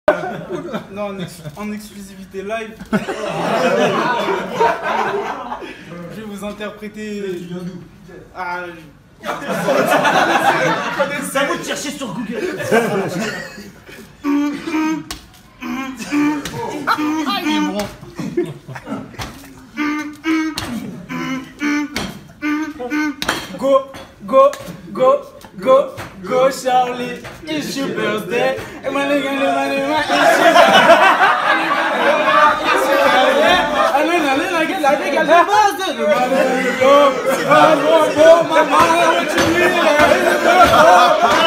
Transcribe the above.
Non, en exclusivité live. Je vais vous interpréter. Tu viens d'où? Ah, Ça vaut de chercher sur Google. il est bon. Go, go, go, go, go, Charlie. It's your birthday. It's your birthday.